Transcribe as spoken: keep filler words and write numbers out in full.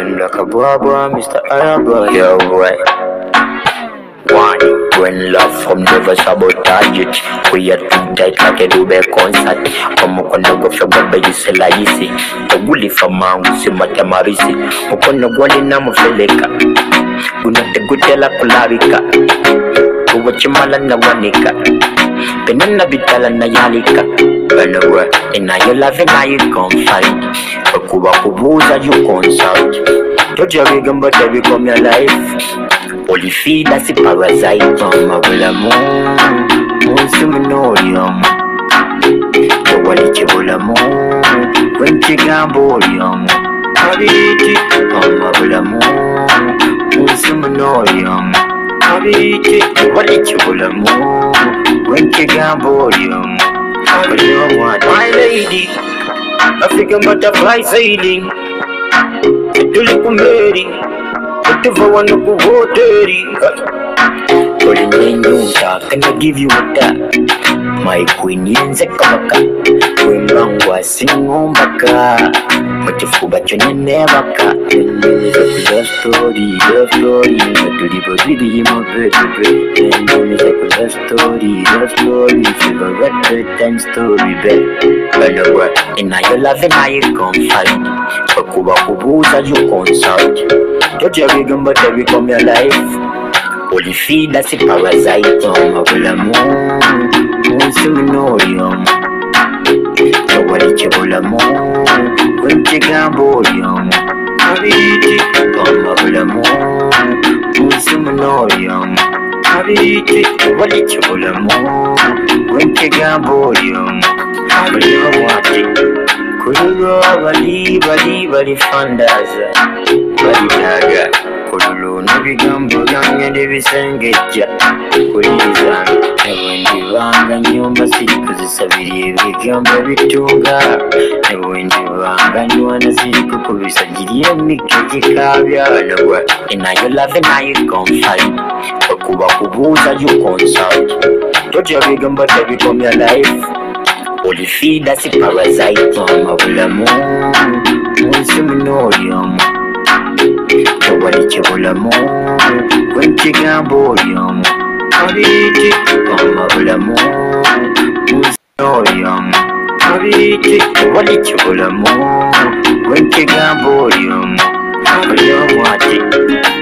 run like a boy, boy, Mister Araba. Yo, boy. One, when love from never sabotage it. We are too tight like a dube concert. Come on, go for Baba, you say la easy. The woolly for man, we see Matamarisi. Upon the one in Namofeleka. Una te gutela kulavika. Uwachimala na wanika. Penana bitala na yalika. Whenever in your loving, now you can find. Kuba kubuza, you consult. Don't you begin, but I become your life. Only feed that's a parasite on my moon. Seminorium. The Walichibula moon. When Chigambolium. Habiti on my moon. Seminorium. Habiti, the Walichibula moon. When Chigambolium. My lady, African butterfly sailing. Tulikumeri. Whatever one of the water, can I give you a tap? My queen in the Kamaka, when long was sing on Baka, but if you but you never cut, love story, love story, but to the baby, my baby, and then it's like a love story, love story, favorite bedtime story, bed. But no work, and now you're loving, now you can't find. But Kuba Kubuza, you consult. Don't you begin, but I become your life. Only feed that's a parasite on my moon. Seminorium. Nobody chibula moon. When Chigambolium. Habiti on my moon. Seminorium. Habiti, nobody chibula moon. When Chigambolium. Habiti. Kulu bali bali bali fandaza. Bali daga. Kulu nabigambo yange ndibisengeja. Kuliza ewendi banga nyumba siri kuzisabira ebigambo bitunga. Ewendi banga nywana siri kukubisagiriye emikeje kabya. And now you love and now you can't fight. Okuba kubuza you consult. Don't you bigambo to become your life. Only feed that's a parasite on my moon. Seminorium. Nobody chibula moon. When Chigambolium. Habiti on my moon. Seminorium. Habiti, nobody chibula moon. When Chigambolium. Habiti.